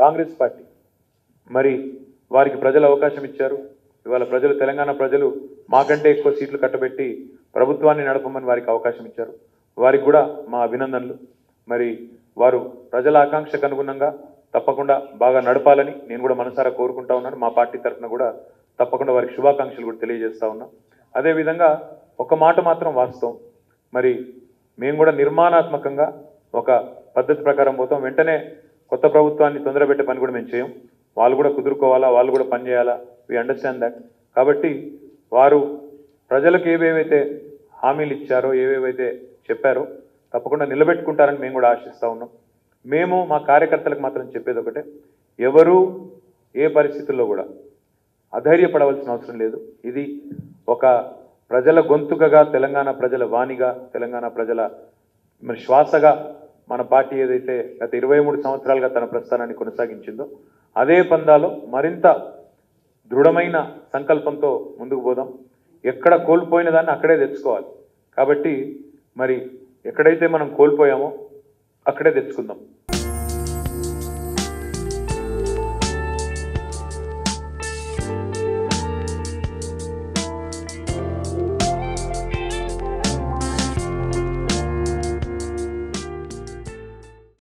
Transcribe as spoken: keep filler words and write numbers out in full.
Congress party మరి వారికి ప్రజలు అవకాశం ఇచ్చారు. ఇవాళ ప్రజలు తెలంగాణ ప్రజలు మాకంటే ఎక్కువ సీట్లు కట్టబెట్టి ప్రభుత్వాన్ని నడపమని వారికి అవకాశం ఇచ్చారు. వారికి కూడా మా అభినందనలు. మరి వారు ప్రజల ఆకాంక్షకు అనుగుణంగా తప్పకుండా బాగా నడపాలని నేను కూడా మనసారా కోరుకుంటా ఉన్నాను. మా పార్టీ తరఫున కూడా తప్పకుండా వారికి శుభాకాంక్షలు కూడా తెలియజేస్తా ఉన్నా. అదేవిధంగా ఒక మాట మాత్రం వాస్తవం, మరి మేము కూడా నిర్మాణాత్మకంగా ఒక పద్ధతి ప్రకారం పోతాం. వెంటనే కొత్త ప్రభుత్వాన్ని తొందరబెట్టే పని కూడా మేము చేయం. వాళ్ళు కూడా కుదురుకోవాలా, వాళ్ళు కూడా పని చేయాలా. We understand that. కాబట్టి వారు ప్రజలకు ఏవేవైతే హామీలు ఇచ్చారో, ఏవేవైతే చెప్పారో తప్పకుండా నిలబెట్టుకుంటారని మేము కూడా ఆశిస్తూ ఉన్నాం. మేము మా కార్యకర్తలకు మాత్రం చెప్పేది ఒకటే, ఎవరు ఏ పరిస్థితుల్లో కూడా అధైర్యపడవలసిన అవసరం లేదు. ఇది ఒక ప్రజల గొంతుకగా, తెలంగాణ ప్రజల వాణిగా, తెలంగాణ ప్రజల మరి శ్వాసగా మన పార్టీ ఏదైతే గత ఇరవై మూడు సంవత్సరాలుగా తన ప్రస్థానాన్ని కొనసాగించిందో అదే పందాలో మరింత దృఢమైన సంకల్పంతో ముందుకు పోదాం. ఎక్కడ కోల్పోయిన దాన్ని అక్కడే తెచ్చుకోవాలి. కాబట్టి మరి ఎక్కడైతే మనం కోల్పోయామో అక్కడే తెచ్చుకుందాం.